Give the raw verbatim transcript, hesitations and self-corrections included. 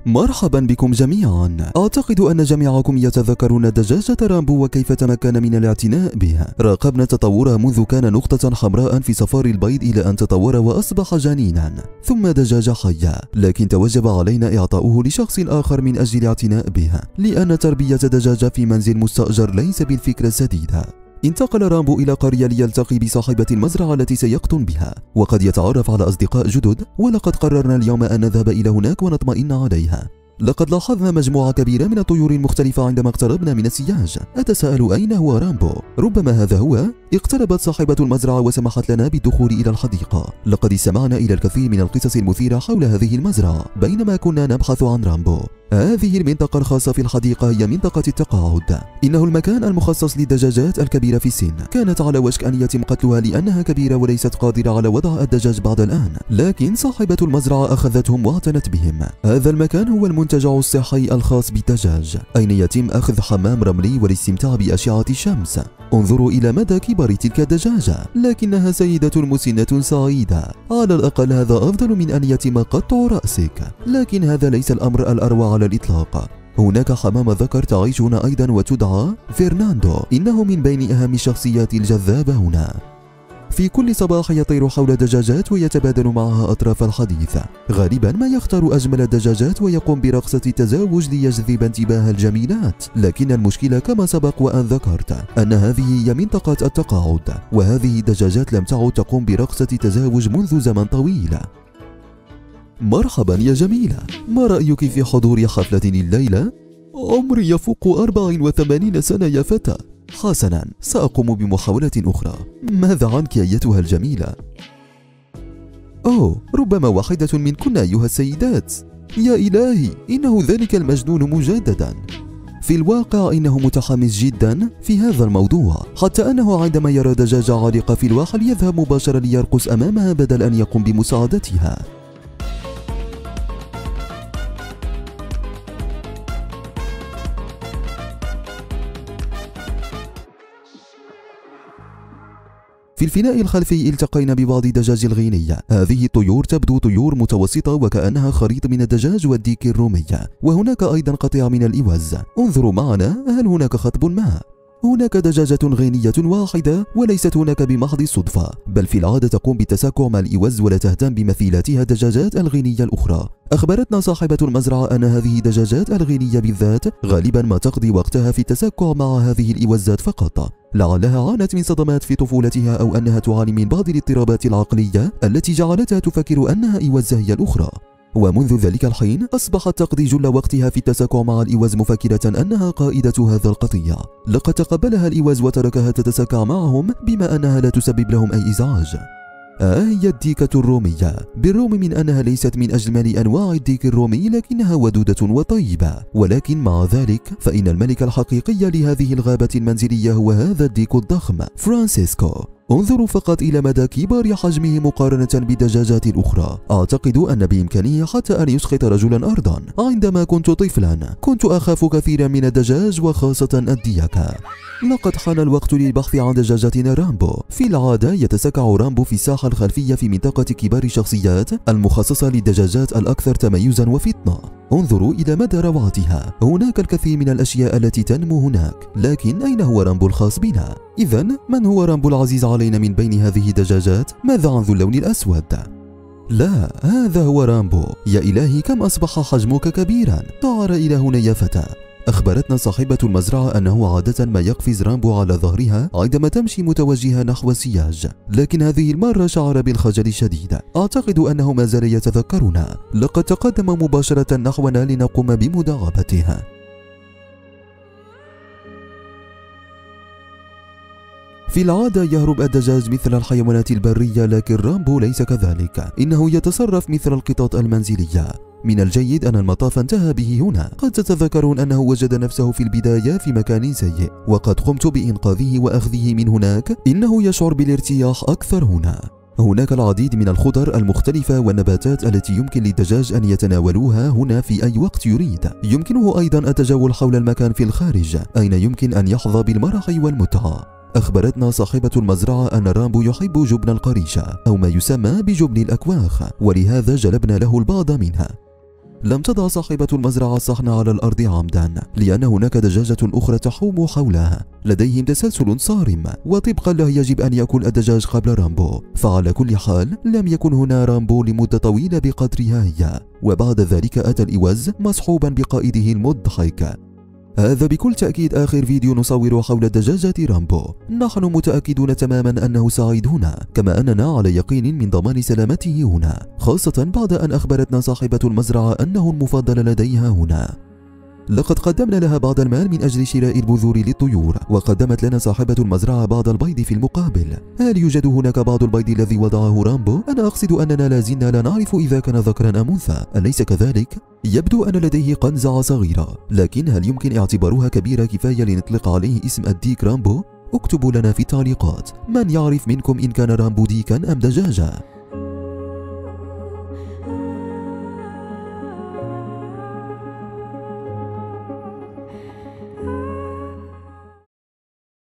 مرحبا بكم جميعا. أعتقد أن جميعكم يتذكرون دجاجة رامبو وكيف تمكن من الاعتناء بها. راقبنا تطورها منذ كان نقطة حمراء في صفار البيض إلى أن تطور وأصبح جنينا ثم دجاجة حية، لكن توجب علينا إعطاؤه لشخص آخر من أجل الاعتناء بها، لأن تربية دجاجة في منزل مستأجر ليس بالفكرة السديدة. انتقل رامبو إلى قرية ليلتقي بصاحبة المزرعة التي سيقطن بها، وقد يتعرف على أصدقاء جدد، ولقد قررنا اليوم أن نذهب إلى هناك ونطمئن عليها. لقد لاحظنا مجموعة كبيرة من الطيور المختلفة عندما اقتربنا من السياج. أتساءل أين هو رامبو؟ ربما هذا هو. اقتربت صاحبة المزرعة وسمحت لنا بالدخول إلى الحديقة. لقد استمعنا إلى الكثير من القصص المثيرة حول هذه المزرعة بينما كنا نبحث عن رامبو. هذه المنطقة الخاصة في الحديقة هي منطقة التقاعد. إنه المكان المخصص للدجاجات الكبيرة في السن. كانت على وشك أن يتم قتلها لأنها كبيرة وليست قادرة على وضع الدجاج بعد الآن، لكن صاحبة المزرعة أخذتهم واعتنت بهم. هذا المكان هو المنتجع الصحي الخاص بالدجاج، أين يتم أخذ حمام رملي والاستمتاع بأشعة الشمس. انظروا إلى مدى كبر تلك الدجاجة، لكنها سيدة مسنة سعيدة. على الأقل هذا أفضل من أن يتم قطع رأسك، لكن هذا ليس الأمر الأروع على الإطلاق. هناك حمامة ذكر تعيش هنا أيضا وتدعى فرناندو، إنه من بين أهم الشخصيات الجذابة هنا. في كل صباح يطير حول الدجاجات ويتبادل معها أطراف الحديث. غالبا ما يختار أجمل الدجاجات ويقوم برقصة التزاوج ليجذب انتباه الجميلات، لكن المشكلة كما سبق وأن ذكرت أن هذه هي منطقة التقاعد، وهذه الدجاجات لم تعد تقوم برقصة التزاوج منذ زمن طويل. مرحبا يا جميلة، ما رأيك في حضور حفلة الليلة؟ عمري يفوق أربع وثمانين سنة يا فتى. حسنا، سأقوم بمحاولة أخرى. ماذا عنك أيتها الجميلة؟ أوه، ربما واحدة منكن أيها السيدات. يا إلهي، إنه ذلك المجنون مجددا. في الواقع إنه متحمس جدا في هذا الموضوع، حتى أنه عندما يرى دجاجة عالقة في الواحل يذهب مباشرة ليرقص أمامها بدل أن يقوم بمساعدتها. في الفناء الخلفي التقينا ببعض دجاج الغينية. هذه الطيور تبدو طيور متوسطة وكأنها خليط من الدجاج والديك الرومي، وهناك أيضا قطيع من الإوز. انظروا معنا، هل هناك خطب ما؟ هناك دجاجة غينية واحدة، وليست هناك بمحض الصدفة، بل في العادة تقوم بالتساكع مع الإوز ولا تهتم بمثيلاتها الدجاجات الغينية الأخرى. أخبرتنا صاحبة المزرعة أن هذه الدجاجات الغينية بالذات غالبا ما تقضي وقتها في التساكع مع هذه الإوزات فقط، لعلها عانت من صدمات في طفولتها أو أنها تعاني من بعض الاضطرابات العقلية التي جعلتها تفكر أنها إوزة هي الأخرى. ومنذ ذلك الحين أصبحت تقضي جل وقتها في التساكع مع الإوز مفكرة أنها قائدة هذا القطيع. لقد تقبلها الإوز وتركها تتساكع معهم بما أنها لا تسبب لهم أي إزعاج. آه هي الديكة الرومية، بالرغم من أنها ليست من أجمل أنواع الديك الرومي لكنها ودودة وطيبة، ولكن مع ذلك فإن الملك الحقيقي لهذه الغابة المنزلية هو هذا الديك الضخم فرانسيسكو. انظروا فقط إلى مدى كبر حجمه مقارنة بالدجاجات الأخرى. أعتقد أن بإمكانه حتى أن يسقط رجلا أرضا. عندما كنت طفلا كنت أخاف كثيرا من الدجاج وخاصة الديكة. لقد حان الوقت للبحث عن دجاجتنا رامبو. في العادة يتساكع رامبو في الساحة الخلفية في منطقة كبار الشخصيات المخصصة للدجاجات الأكثر تميزا وفطنة. انظروا إلى مدى روعتها. هناك الكثير من الأشياء التي تنمو هناك، لكن أين هو رامبو الخاص بنا؟ إذن من هو رامبو العزيز علينا من بين هذه الدجاجات؟ ماذا عن ذو اللون الأسود؟ لا، هذا هو رامبو. يا إلهي، كم أصبح حجمك كبيرا. تعال إلى هنا يا فتى. أخبرتنا صاحبة المزرعة أنه عادة ما يقفز رامبو على ظهرها عندما تمشي متوجهة نحو السياج، لكن هذه المرة شعر بالخجل الشديد. أعتقد أنه ما زال يتذكرنا. لقد تقدم مباشرة نحونا لنقوم بمداعبتها. في العادة يهرب الدجاج مثل الحيوانات البرية، لكن رامبو ليس كذلك. إنه يتصرف مثل القطط المنزلية. من الجيد أن المطاف انتهى به هنا. قد تتذكرون أنه وجد نفسه في البداية في مكان سيء، وقد قمت بإنقاذه وأخذه من هناك. إنه يشعر بالارتياح أكثر هنا. هناك العديد من الخضر المختلفة والنباتات التي يمكن للدجاج أن يتناولوها هنا في أي وقت يريد. يمكنه أيضا التجول حول المكان في الخارج، أين يمكن أن يحظى بالمرح والمتعة. أخبرتنا صاحبة المزرعة أن رامبو يحب جبن القريشة أو ما يسمى بجبن الأكواخ، ولهذا جلبنا له البعض منها. لم تضع صاحبة المزرعة الصحن على الأرض عمدا، لأن هناك دجاجة أخرى تحوم حولها لديهم تسلسل صارم، وطبقا له يجب أن يأكل الدجاج قبل رامبو. فعلى كل حال لم يكن هنا رامبو لمدة طويلة بقدرها هي، وبعد ذلك أتى الإوز مصحوبا بقائده المضحك. هذا بكل تأكيد آخر فيديو نصور حول الدجاجة رامبو. نحن متأكدون تماما أنه سعيد هنا، كما أننا على يقين من ضمان سلامته هنا، خاصة بعد أن أخبرتنا صاحبة المزرعة أنه المفضل لديها هنا. لقد قدمنا لها بعض المال من أجل شراء البذور للطيور، وقدمت لنا صاحبة المزرعة بعض البيض في المقابل. هل يوجد هناك بعض البيض الذي وضعه رامبو؟ أنا أقصد أننا لازلنا لا نعرف إذا كان ذكرا أم أنثى، أليس كذلك؟ يبدو أن لديه قنزعة صغيرة، لكن هل يمكن اعتبارها كبيرة كفاية لنطلق عليه اسم الديك رامبو؟ اكتبوا لنا في التعليقات، من يعرف منكم إن كان رامبو ديكا أم دجاجة؟